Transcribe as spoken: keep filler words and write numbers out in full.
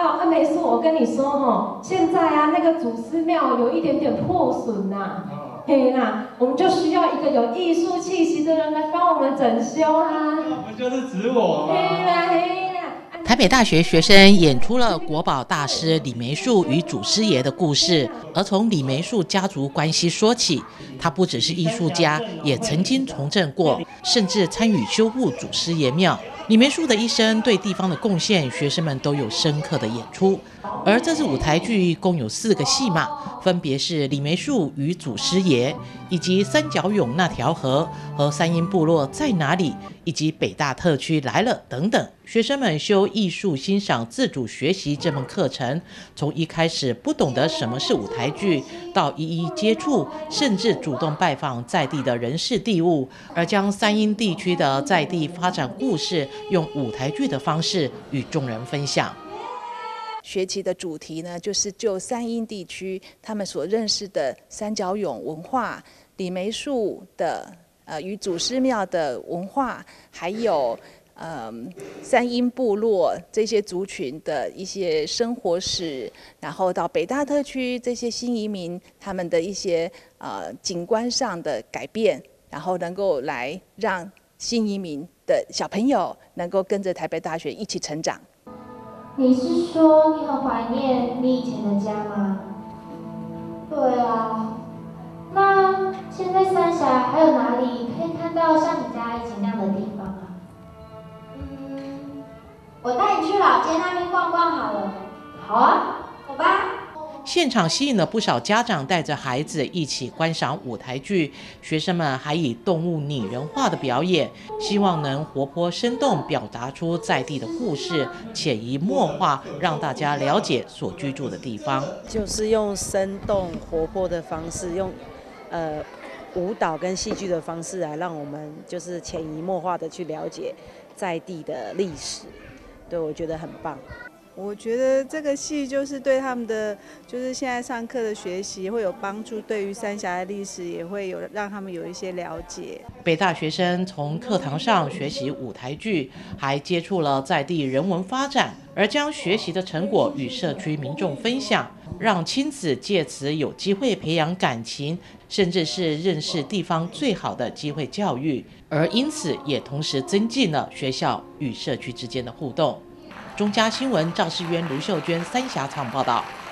啊，啊没事，我跟你说哈，现在啊那个祖师庙有一点点破损呐、啊，嘿啦，我们就需要一个有艺术气息的人来帮我们整修啊。 那不就是指我吗？ 嘿啦嘿啦。 台北大学学生演出了国宝大师李梅树与祖师爷的故事，而从李梅树家族关系说起，他不只是艺术家，也曾经从政过，甚至参与修护祖师爷庙。李梅树的一生对地方的贡献，学生们都有深刻的演出。而这次舞台剧共有四个戏码，分别是李梅树与祖师爷，以及三角涌那条河和三阴部落在哪里，以及北大特区来了等等。学生们修艺术欣赏自主学习这门课程，从一开始不懂得什么是舞台剧，到一一接触，甚至主动拜访在地的人事地物，而将三阴地区的在地发展故事用舞台剧的方式与众人分享。 学期的主题呢，就是就三阴地区他们所认识的三角涌文化、李梅树的呃与祖师庙的文化，还有呃三阴部落这些族群的一些生活史，然后到北大特区这些新移民他们的一些呃景观上的改变，然后能够来让新移民的小朋友能够跟着台北大学一起成长。 你是说你很怀念你以前的家吗？对啊，那现在三峡还有哪里可以看到像你家以前那样的地方啊？ 嗯，我带你去老街那边逛逛好了。 好啊， 走吧。 现场吸引了不少家长带着孩子一起观赏舞台剧，学生们还以动物拟人化的表演，希望能活泼生动表达出在地的故事，潜移默化让大家了解所居住的地方。 就是用生动活泼的方式，用呃舞蹈跟戏剧的方式来让我们就是潜移默化的去了解在地的历史。对，我觉得很棒。 我觉得这个戏就是对他们的，就是现在上课的学习会有帮助，对于三峡的历史也会有让他们有一些了解。 北大学生从课堂上学习舞台剧，还接触了在地人文发展，而将学习的成果与社区民众分享，让亲子借此有机会培养感情，甚至是认识地方最好的机会教育，而因此也同时增进了学校与社区之间的互动。中嘉新闻赵世渊、卢秀娟三峡采访报道。